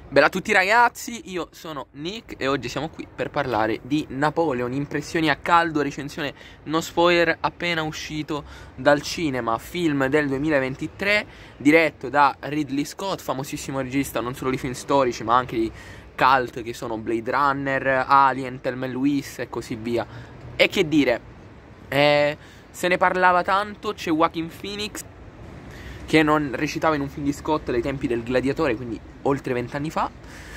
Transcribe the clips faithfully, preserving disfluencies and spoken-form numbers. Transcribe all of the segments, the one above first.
Bella a tutti ragazzi, io sono Nick e oggi siamo qui per parlare di Napoleon, impressioni a caldo, recensione no spoiler appena uscito dal cinema, film del duemilaventitré, diretto da Ridley Scott, famosissimo regista non solo di film storici ma anche di cult che sono Blade Runner, Alien, Thelma e Louise e così via. E che dire, eh, se ne parlava tanto, c'è Joaquin Phoenix che non recitava in un film di Scott dai tempi del Gladiatore, quindi oltre vent'anni fa.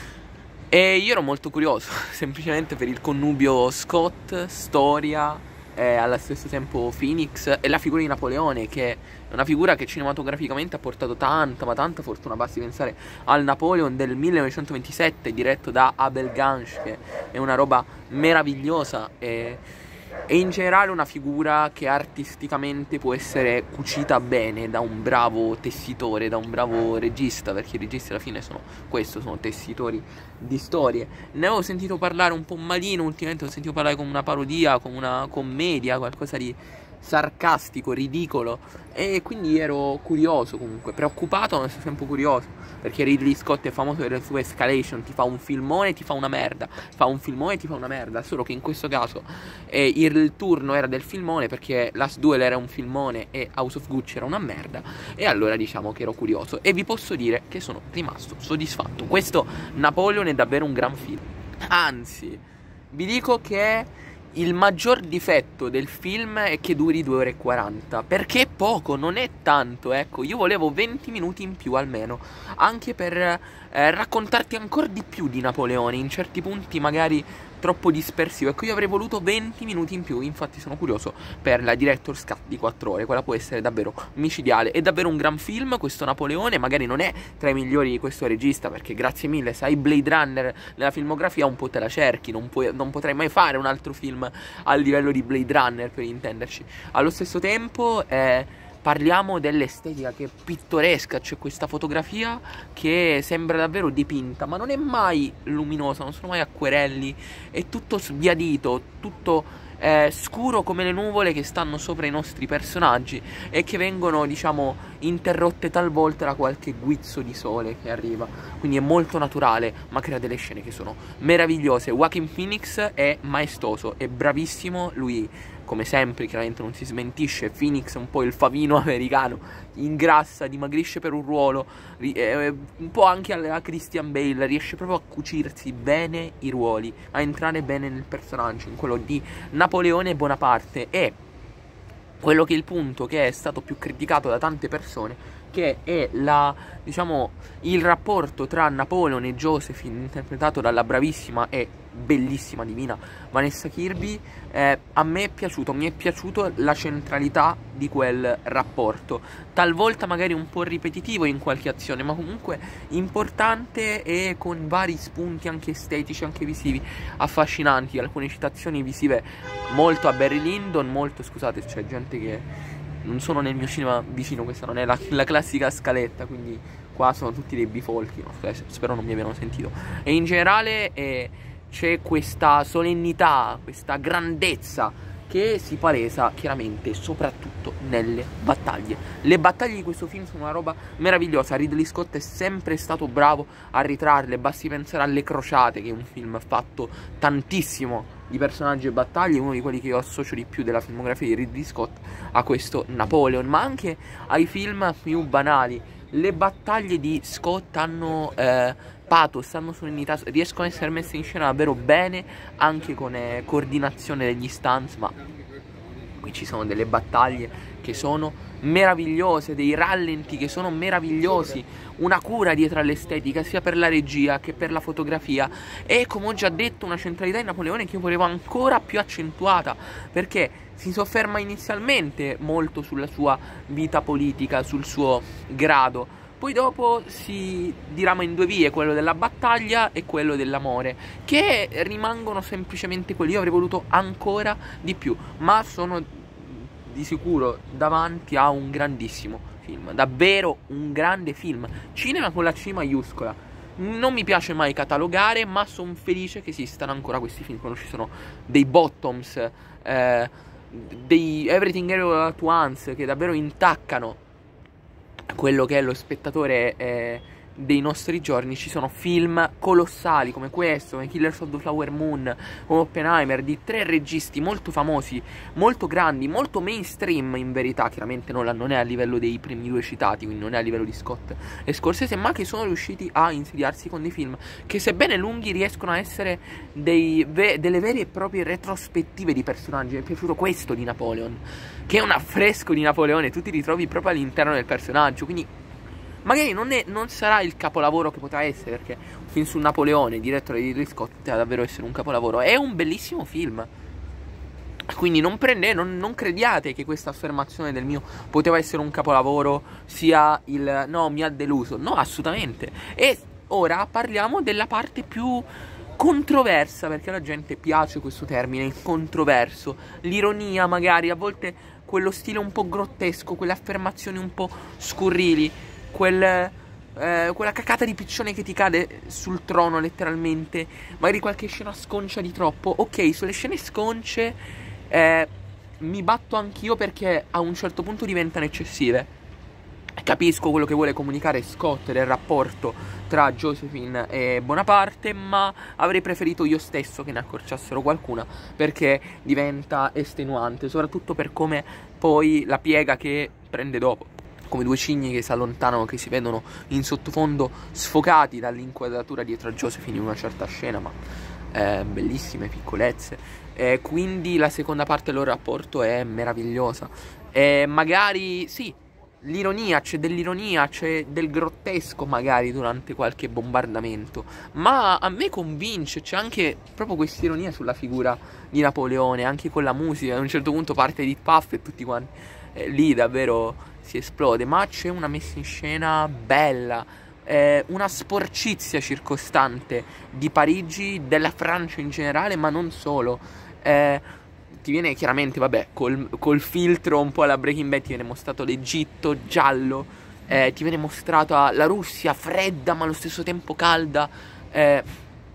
E io ero molto curioso, semplicemente per il connubio Scott, storia, e allo stesso tempo Phoenix e la figura di Napoleone, che è una figura che cinematograficamente ha portato tanta, ma tanta fortuna. Basti pensare al Napoleon del millenovecentoventisette, diretto da Abel Gance, che è una roba meravigliosa e... E in generale una figura che artisticamente può essere cucita bene da un bravo tessitore, da un bravo regista, perché i registi alla fine sono questo, sono tessitori di storie. Ne avevo sentito parlare un po' malino ultimamente, ho sentito parlare come una parodia, come una commedia, qualcosa di sarcastico, ridicolo, e quindi ero curioso, comunque preoccupato ma allo stesso tempo curioso, perché Ridley Scott è famoso per le sue escalation, ti fa un filmone e ti fa una merda, fa un filmone e ti fa una merda, solo che in questo caso eh, il turno era del filmone, perché Last Duel era un filmone e House of Gucci era una merda, e allora diciamo che ero curioso e vi posso dire che sono rimasto soddisfatto. Questo Napoleon è davvero un gran film, anzi vi dico che il maggior difetto del film è che duri due ore e quaranta, perché è poco, non è tanto, ecco. Io volevo venti minuti in più almeno, anche per eh, raccontarti ancora di più di Napoleone, in certi punti magari troppo dispersivo. Ecco, io avrei voluto venti minuti in più, infatti sono curioso per la Director's Cut di quattro ore, quella può essere davvero micidiale. È davvero un gran film questo Napoleone, magari non è tra i migliori di questo regista, perché grazie mille, se hai Blade Runner nella filmografia un po' te la cerchi, non, puoi, non potrai mai fare un altro film al livello di Blade Runner, per intenderci. Allo stesso tempo eh, parliamo dell'estetica che è pittoresca, c'è questa fotografia che sembra davvero dipinta, ma non è mai luminosa, non sono mai acquerelli, è tutto sbiadito, tutto eh, scuro come le nuvole che stanno sopra i nostri personaggi e che vengono, diciamo, interrotte talvolta da qualche guizzo di sole che arriva. Quindi è molto naturale, ma crea delle scene che sono meravigliose. Joaquin Phoenix è maestoso, è bravissimo, lui come sempre chiaramente non si smentisce. Phoenix è un po' il Favino americano, ingrassa, dimagrisce per un ruolo, eh, un po' anche alla Christian Bale, riesce proprio a cucirsi bene i ruoli, a entrare bene nel personaggio, in quello di Napoleone Bonaparte. E quello che è il punto che è stato più criticato da tante persone, che è la, diciamo, il rapporto tra Napoleon e Josephine, interpretato dalla bravissima e bellissima divina Vanessa Kirby. eh, a me è piaciuto, mi è piaciuto la centralità di quel rapporto, talvolta magari un po' ripetitivo in qualche azione, ma comunque importante e con vari spunti anche estetici, anche visivi affascinanti, alcune citazioni visive molto a Barry Lyndon, molto, scusate, c'è gente che non sono nel mio cinema vicino, questa non è la, la classica scaletta, quindi qua sono tutti dei bifolchi, no? Spero non mi abbiano sentito. E in generale eh, c'è questa solennità, questa grandezza che si palesa chiaramente soprattutto nelle battaglie. Le battaglie di questo film sono una roba meravigliosa. Ridley Scott è sempre stato bravo a ritrarle, basti pensare alle Crociate, che è un film fatto tantissimo di personaggi e battaglie, uno di quelli che io associo di più della filmografia di Ridley Scott a questo Napoleon, ma anche ai film più banali. Le battaglie di Scott hanno eh, pathos, hanno solennità, riescono a essere messe in scena davvero bene, anche con eh, coordinazione degli stunts, ma qui ci sono delle battaglie che sono meravigliose, dei rallenti che sono meravigliosi, una cura dietro all'estetica sia per la regia che per la fotografia, e come ho già detto una centralità in Napoleone che io volevo ancora più accentuata, perché si sofferma inizialmente molto sulla sua vita politica, sul suo grado, poi dopo si dirama in due vie, quello della battaglia e quello dell'amore, che rimangono semplicemente quelli. Io avrei voluto ancora di più, ma sono di sicuro davanti a un grandissimo film, davvero un grande film, cinema con la C maiuscola. Non mi piace mai catalogare, ma sono felice che esistano ancora questi film, quando ci sono dei bottoms, eh, dei Everything Everywhere at Once, che davvero intaccano quello che è lo spettatore eh, dei nostri giorni ci sono film colossali come questo, come Killers of the Flower Moon, come Oppenheimer, di tre registi molto famosi, molto grandi, molto mainstream in verità. Chiaramente Nolan non è a livello dei primi due citati, quindi non è a livello di Scott e Scorsese, ma che sono riusciti a insediarsi con dei film che, sebbene lunghi, riescono a essere dei ve delle vere e proprie retrospettive di personaggi. Mi è piaciuto questo di Napoleon, che è un affresco di Napoleone, tu ti ritrovi proprio all'interno del personaggio, quindi magari non, è, non sarà il capolavoro che potrà essere, perché un film su Napoleone diretto da Ridley Scott poteva davvero essere un capolavoro. È un bellissimo film, quindi non, prende, non, non crediate che questa affermazione del mio poteva essere un capolavoro sia il no, mi ha deluso. No, assolutamente. E ora parliamo della parte più controversa, perché alla gente piace questo termine, il controverso, l'ironia magari, a volte quello stile un po' grottesco, quelle affermazioni un po' scurrili, Quel, eh, quella cacata di piccione che ti cade sul trono letteralmente, magari qualche scena sconcia di troppo. Ok, sulle scene sconce eh, mi batto anch'io, perché a un certo punto diventano eccessive. Capisco quello che vuole comunicare Scott del rapporto tra Josephine e Bonaparte, ma avrei preferito io stesso che ne accorciassero qualcuna, perché diventa estenuante, soprattutto per come poi la piega che prende dopo, come due cigni che si allontanano, che si vedono in sottofondo sfocati dall'inquadratura dietro a Josephine in una certa scena, ma eh, bellissime piccolezze. Eh, quindi la seconda parte del loro rapporto è meravigliosa. Eh, magari sì, l'ironia, c'è dell'ironia, c'è del grottesco magari durante qualche bombardamento, ma a me convince, c'è anche proprio questa ironia sulla figura di Napoleone, anche con la musica. A un certo punto parte Edith Puff e tutti quanti eh, lì davvero si esplode, ma c'è una messa in scena bella, eh, una sporcizia circostante di Parigi, della Francia in generale, ma non solo. Eh, ti viene chiaramente, vabbè, col, col filtro un po' alla Breaking Bad, ti viene mostrato l'Egitto giallo, eh, ti viene mostrata la Russia fredda ma allo stesso tempo calda. Eh,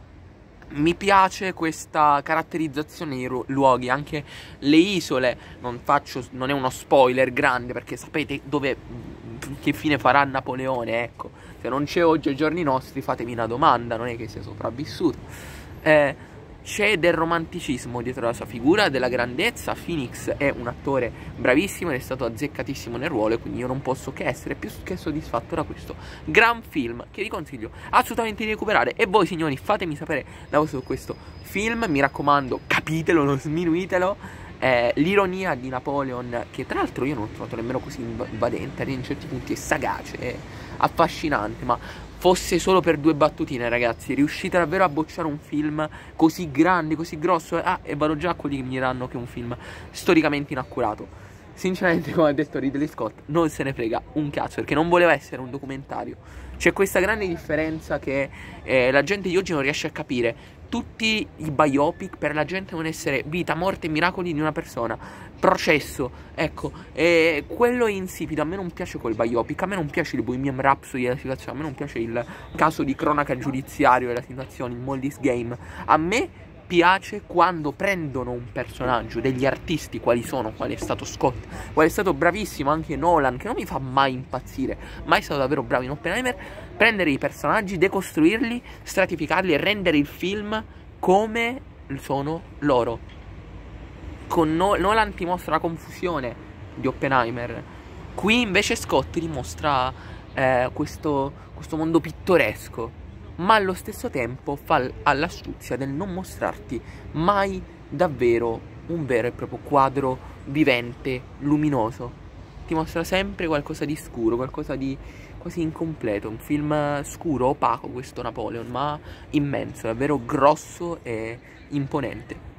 mi piace questa caratterizzazione dei luoghi, anche le isole. Non faccio, non è uno spoiler grande, perché sapete dove, che fine farà Napoleone, ecco. Se non c'è oggi ai giorni nostri, fatemi una domanda, non è che sia sopravvissuto. Eh, c'è del romanticismo dietro la sua figura, della grandezza. Phoenix è un attore bravissimo ed è stato azzeccatissimo nel ruolo, e quindi io non posso che essere più che soddisfatto da questo gran film, che vi consiglio assolutamente di recuperare. E voi, signori, fatemi sapere da voi su questo film, mi raccomando, capitelo, non sminuitelo. Eh, l'ironia di Napoleon, che tra l'altro io non ho trovato nemmeno così invadente, in certi punti è sagace, è affascinante, ma fosse solo per due battutine, ragazzi, riuscite davvero a bocciare un film così grande, così grosso? Ah, e vado già a quelli che mi diranno che è un film storicamente inaccurato. Sinceramente, come ha detto Ridley Scott, non se ne frega un cazzo, perché non voleva essere un documentario. C'è questa grande differenza che eh, la gente di oggi non riesce a capire. Tutti i biopic per la gente devono essere vita, morte e miracoli di una persona, processo, ecco, e quello è insipido. A me non piace quel biopic, a me non piace il Bohemian Rhapsody della situazione, a me non piace il caso di cronaca giudiziario della situazione, il Moldy's Game. A me piace quando prendono un personaggio, degli artisti quali sono, quale è stato Scott, quale è stato bravissimo anche Nolan, che non mi fa mai impazzire, mai stato davvero bravo in Oppenheimer, prendere i personaggi, decostruirli, stratificarli e rendere il film come sono loro. Con no Nolan ti mostra la confusione di Oppenheimer, qui invece Scott ti dimostra eh, questo, questo mondo pittoresco, ma allo stesso tempo fa all'astuzia del non mostrarti mai davvero un vero e proprio quadro vivente, luminoso. Ti mostra sempre qualcosa di scuro, qualcosa di quasi incompleto. Un film scuro, opaco questo Napoleon, ma immenso, davvero grosso e imponente.